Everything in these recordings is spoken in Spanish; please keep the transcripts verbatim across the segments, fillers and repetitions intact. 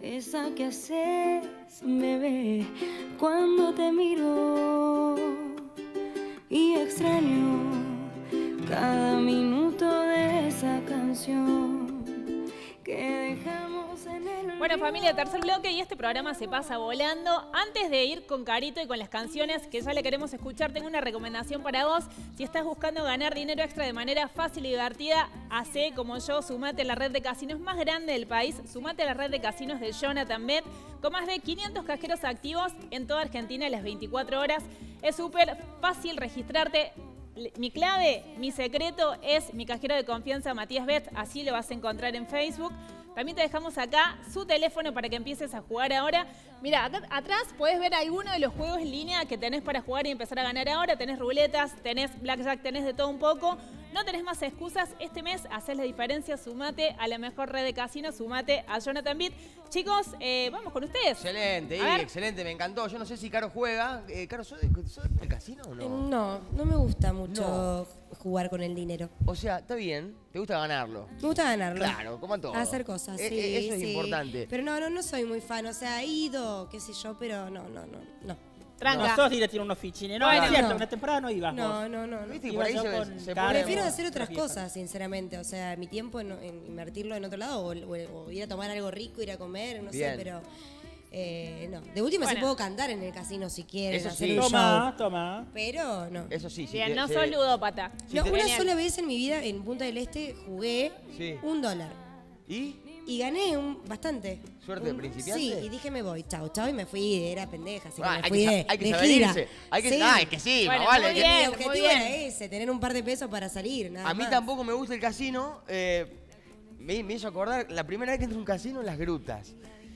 esa que haces, bebé, cuando te miro y extraño cada minuto de esa canción que dejamos en el... Bueno, familia, tercer bloque y este programa se pasa volando. Antes de ir con Carito y con las canciones que ya le queremos escuchar, tengo una recomendación para vos. Si estás buscando ganar dinero extra de manera fácil y divertida, hacé como yo, sumate a la red de casinos más grande del país, sumate a la red de casinos de Jonathan Bet, con más de quinientos cajeros activos en toda Argentina a las veinticuatro horas. Es súper fácil registrarte. Mi clave, mi secreto es mi cajero de confianza Matías Bet, así lo vas a encontrar en Facebook. También te dejamos acá su teléfono para que empieces a jugar ahora. Mira, acá atrás puedes ver algunos de los juegos en línea que tenés para jugar y empezar a ganar ahora. Tenés ruletas, tenés blackjack, tenés de todo un poco. No tenés más excusas. Este mes haces la diferencia. Sumate a la mejor red de casinos. Sumate a Jonathan Bet. Chicos, eh, vamos con ustedes. Excelente, Ivy, excelente. Me encantó. Yo no sé si Caro juega. Eh, Caro, ¿sos, de, ¿sos del casino o no? No, no me gusta mucho No. jugar con el dinero. O sea, está bien. ¿Te gusta ganarlo? Me gusta ganarlo. Claro, como a todo. Hacer cosas, Eh, sí, eh, Eso es sí. importante. Pero no, no, no soy muy fan. O sea, he ido, qué sé yo, pero no, no, no, no. Tranca. No sos de ir a tirar unos fichines. No, Bueno, es cierto, no. una temporada no ibas No, vos. no, no. no. ¿Viste? Y Iba por ahí yo se, con se Caro. pone... Prefiero hacer otras Viejas. cosas, sinceramente. O sea, mi tiempo en, en invertirlo en otro lado o, o- o ir a tomar algo rico, ir a comer, no Bien. sé, pero... eh, no. De última Bueno. sí puedo cantar en el casino si quieren, Eso hacer sí. un Toma, show. toma. Pero no. Eso sí, sí. Bien, te- no se- sos ludópata. Sí, No, te- una Genial. sola vez en mi vida en Punta del Este jugué Sí. un dólar. ¿Y? Y gané un, bastante. ¿Suerte de Un- principiante? Sí, y dije me voy, chau, chau, y me fui, era pendeja, así que Ah, me hay, fui que, sa- de, hay que de saber gira. irse. Hay que, Sí. ah, es que sí, Bueno, más vale. muy que- bien. Mi objetivo bien. era ese, tener un par de pesos para salir, nada A mí más. tampoco me gusta el casino. eh, me, me hizo acordar la primera vez que entré a un casino en Las Grutas.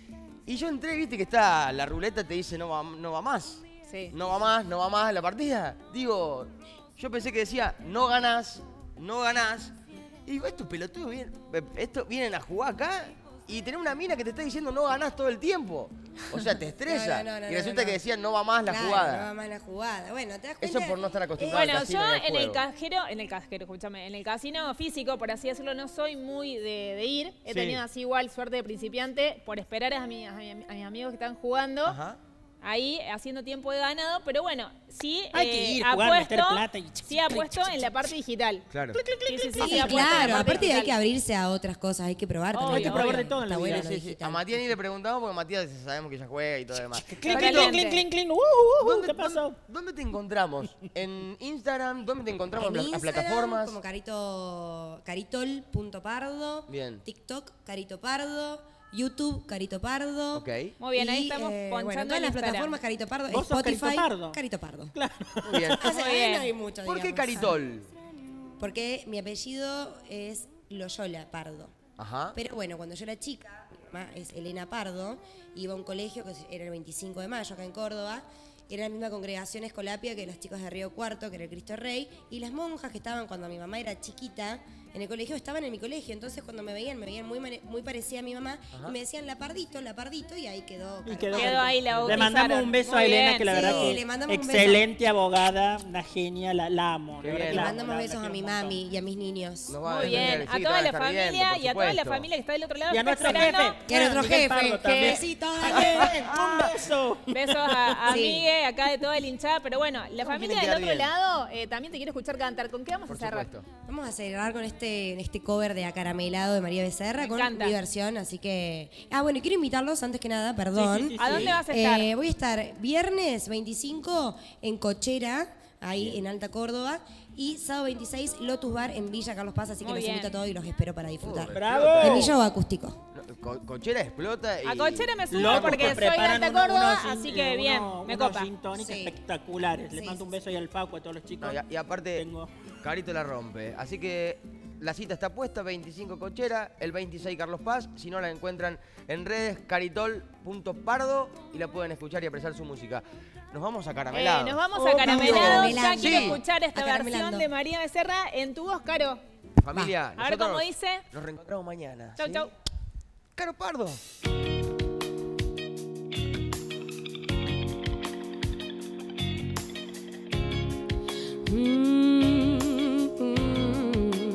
Y yo entré, viste que está la ruleta, te dice no va, no va más. Sí. No va más, no va más la partida. Digo, yo pensé que decía no ganás, no ganás. Y digo, estos pelotudos vienen, esto, vienen a jugar acá y tenés una mina que te está diciendo no ganás todo el tiempo. O sea, te estresa. No, no, no, y resulta no, que no. decían no va más la Claro, jugada. no va más la jugada. Bueno, te das cuenta. Eso por no estar acostumbrado Bueno, al casino yo y al en el juego. cajero, en el cajero, escúchame, en el casino físico, por así decirlo, no soy muy de, de ir. He Sí. tenido así igual suerte de principiante por esperar a, mi- a mi- a mis amigos que están jugando. Ajá. Ahí haciendo tiempo de ganado, pero bueno, sí Hay que eh, ir, jugar, meter apuesto, plata y- sí apuesto en la parte digital. Claro. Sí, sí, sí, Sí, sí, apuesto en la claro, parte aparte hay digital. que abrirse a otras cosas, hay que probar. Obvio, también. Hay que probar de todo en la Está vida. bueno Sí, lo sí, sí. digital. A Matías ni le preguntamos porque Matías sabemos que ya juega y todo lo demás. Clink, clink, Excelente. clink, clink, clink. Uh, uh, uh, ¿Dónde, ¿Qué pasó? dónde- dónde te encontramos? ¿En Instagram? ¿Dónde te encontramos? En ¿En las Instagram, plataformas? como carito, caritol.pardo. Bien. TikTok, Carito Pardo. YouTube, Carito Pardo. Ok. Muy bien, ahí Y, estamos eh, ponchando bueno, en todas las Instagram. plataformas Carito Pardo. ¿Vos sos Spotify, Carito Pardo? Carito Pardo. Muy bien. O sea, Muy bien. no hay mucho, ¿Por qué digamos. Caritol? Porque mi apellido es Loyola Pardo. Ajá. Pero bueno, cuando yo era chica, mi mamá es Elena Pardo, iba a un colegio que era el veinticinco de mayo acá en Córdoba. Era la misma congregación escolapia que los chicos de Río Cuarto, que era el Cristo Rey. Y las monjas que estaban cuando mi mamá era chiquita en el colegio, estaban en mi colegio. Entonces cuando me veían, me veían muy, mane- muy parecida a mi mamá. Ajá. Y me decían la Pardito, la Pardito, y ahí quedó. Y Carlos. Quedó ahí la Le bautizaron. mandamos un beso Muy a Elena, bien, que la sí, verdad que le mandamos un beso. excelente abogada, una genia, la, la amo. Qué la verdad bien. que Le la amo, mandamos la- la besos a quiero mi un montón. mami y a mis niños. Nos va Muy bien, defender, a sí, te toda va la dejar bien, familia por y a toda la supuesto. familia que está del otro lado. Y a está nuestro esperando. jefe. Y a nuestro Miguel jefe. Pardo también. Besito, ¡Eh! ¡Un beso! Besos a, a Sí. Migue, acá de toda el hinchada. Pero bueno, la ¿Cómo familia quieren del quedar otro bien? lado eh, también te quiere escuchar cantar. ¿Con qué vamos Por a cerrar? supuesto. Vamos a cerrar con este, este cover de Acaramelado de María Becerra, Me con encanta. mi versión, así que... Ah, bueno, y quiero invitarlos, antes que nada, perdón. Sí, sí, sí, ¿A dónde vas a estar? Eh, voy a estar viernes veinticinco en Cochera, ahí en Alta Córdoba, y sábado veintiséis Lotus Bar en Villa Carlos Paz, así que Muy los bien. invito a todos y los espero para disfrutar. Uh, ¡Bravo! De mi show acústico. No, Co- Cochera explota y... A Cochera me sumo Locos porque que soy de preparan Alta uno- Córdoba, unos gin- así que eh, bien, uno- me unos copa. gin tonic Sí. espectaculares. Les Sí, mando un sí, beso ahí al Facu, a todos los chicos. No, y, y aparte, Tengo- Carito la rompe. Así que la cita está puesta, veinticinco Cochera, el veintiséis Carlos Paz. Si no, la encuentran en redes, caritol.pardo, y la pueden escuchar y apreciar su música. Nos vamos a Eh, Caramelado. nos vamos Oh, a Caramelados. Ya Caramelando. quiero Sí. escuchar esta Acaramelando. versión de María Becerra en tu voz, Caro. Familia, A ver nosotros cómo dice. Nos reencontramos mañana. Chau, ¿sí? chau. Caro Pardo.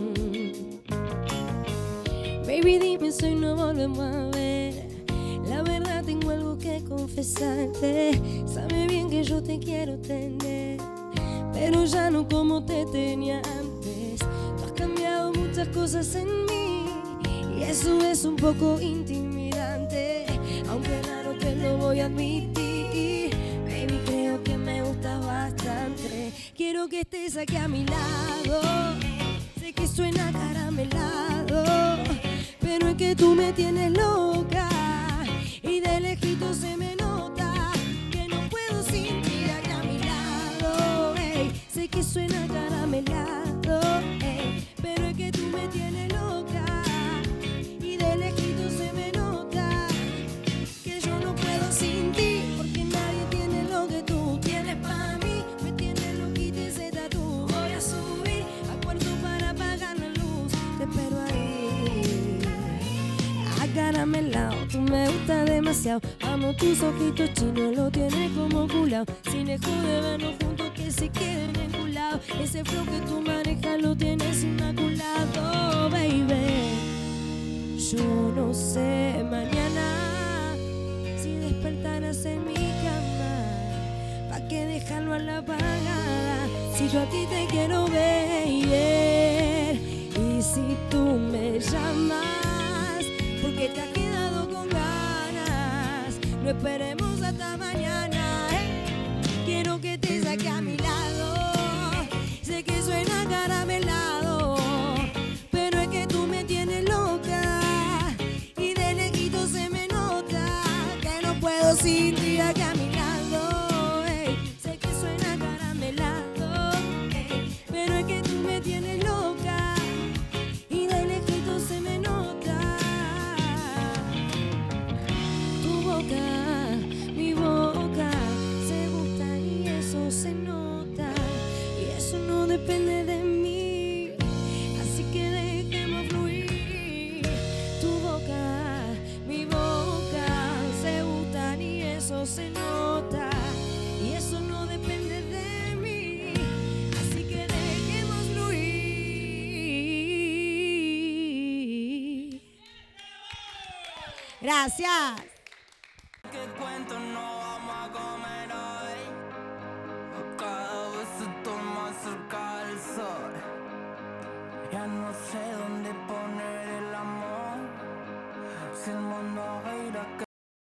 Baby, dime si no volvemos a ver la tengo algo que confesarte. Sabe bien que yo te quiero tener, pero ya no como te tenía antes. Tú has cambiado muchas cosas en mí y eso es un poco intimidante, aunque raro te lo voy a admitir. Baby, creo que me gustas bastante. Quiero que estés aquí a mi lado. Sé que suena caramelado, pero es que tú me tienes loca y de lejito se me nota que no puedo sin ti aquí a mi lado. Ey, sé que suena caramelado, ey, pero es que tú me tienes loca y de lejito se me nota que yo no puedo sin ti, porque nadie tiene lo que tú tienes para mí. Me tienes loquita ese tatu. Voy a subir a cuarto para apagar la luz. Te espero ahí, acaramelado. Tú me gustas demasiado. Amo tus ojitos chinos, lo tienes como culao. Sin dejo de vernos juntos que se queden enculados. Ese flow que tú manejas lo tienes inmaculado, baby. Yo no sé mañana si despertarás en mi cama, pa' que dejarlo a la apagada. Si yo a ti te quiero ver, y si tú me llamas porque te has quedado con ganas, no esperemos hasta mañana, ¿eh? Quiero que estés aquí a mi lado. Sé que suena caramelado, pero es que tú me tienes loca y de lejito se me nota que no puedo sin ti aquí a mi lado. Ey, sé que suena caramelado, ey, pero es que tú me tienes loca y de lejito se me nota. Tu boca, mi boca, se gusta y eso se nota, y eso no depende de mí, así que dejemos fluir. Tu boca, mi boca, se gustan y eso se nota, y eso no depende de mí, así que dejemos fluir. Gracias.